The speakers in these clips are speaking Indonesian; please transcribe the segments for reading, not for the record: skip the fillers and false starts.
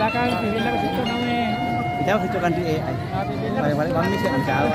belakang, pipilnya ke situ namanya. Kita situ kan di AI. Balik-balik kami sih jauh.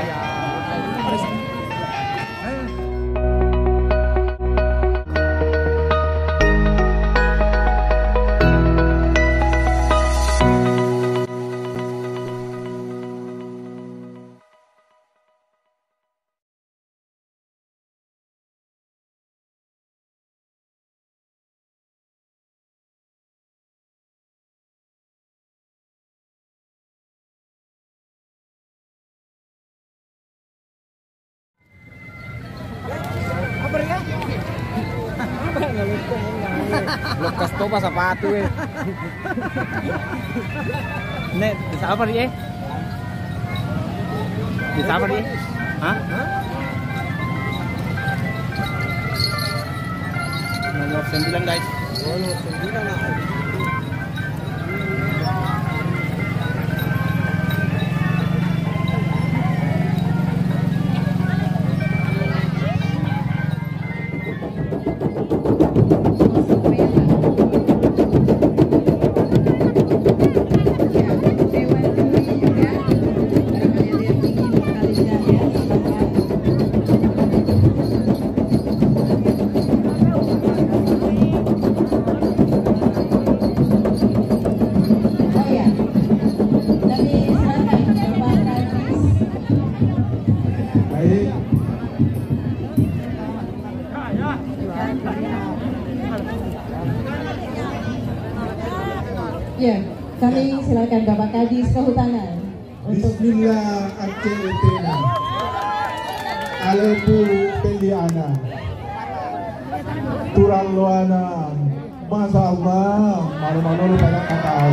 Lepas topa sepatu Nek, bisa apa dia? Bisa apa dia? Hah? 09 guys. 09. Ya, kami silakan Bapak Kadis Kehutanan untuk Bismillah Aceh Alepu Pendiana Turan Luana Masya Allah malu-malu lu banyak tahu.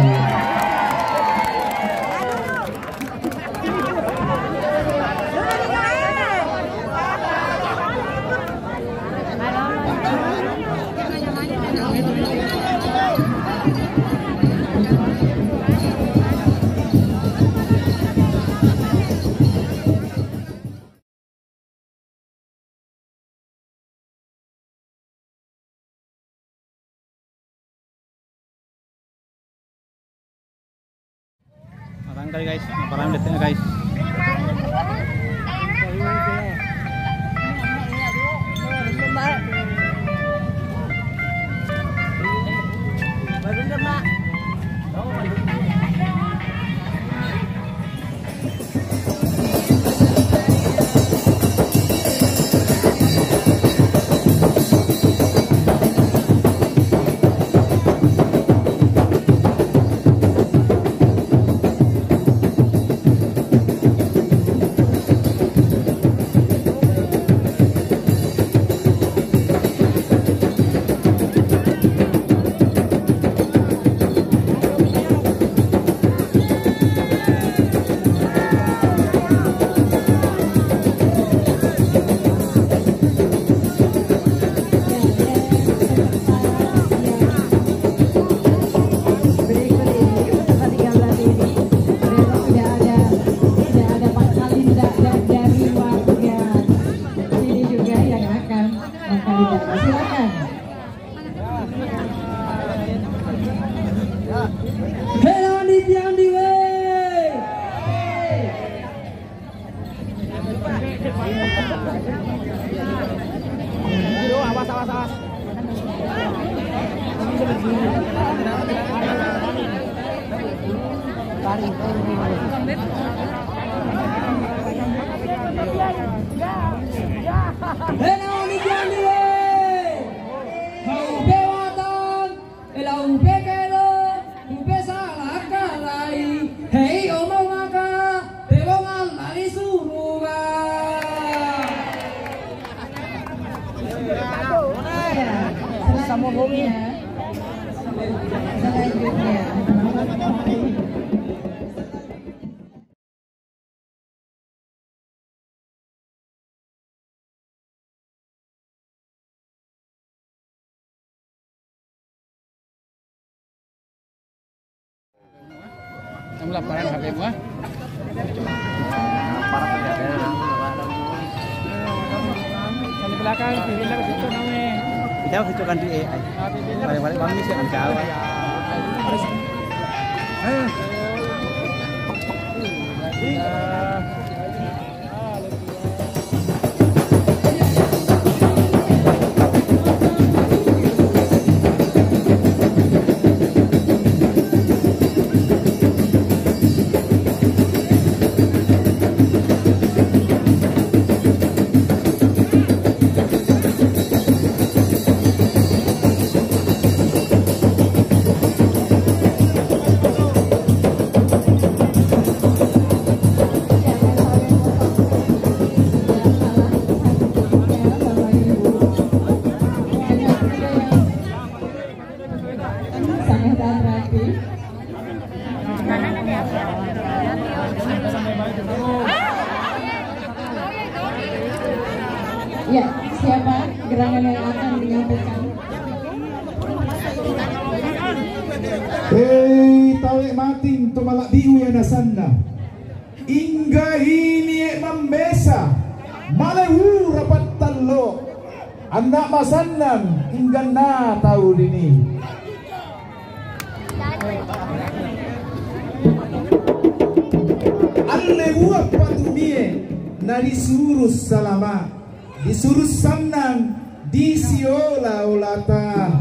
Barangkali guys, parang detiknya guys. Laporan HP gua. Di belakang, pipilnya ke situ namanya. Kita situ kan di AI. Balik-balik kami sih jauh. Ya, siapa gerangan yang akan menyampaikan? Hei, tawek mating tumalak diu ya nasanda. Ingga ini membesa. Malewu rapat talo. Anak masanang ingga na tahu dini. Alewu apa dunia? Na disuruh salama, disuruh sanang, disiola ulata.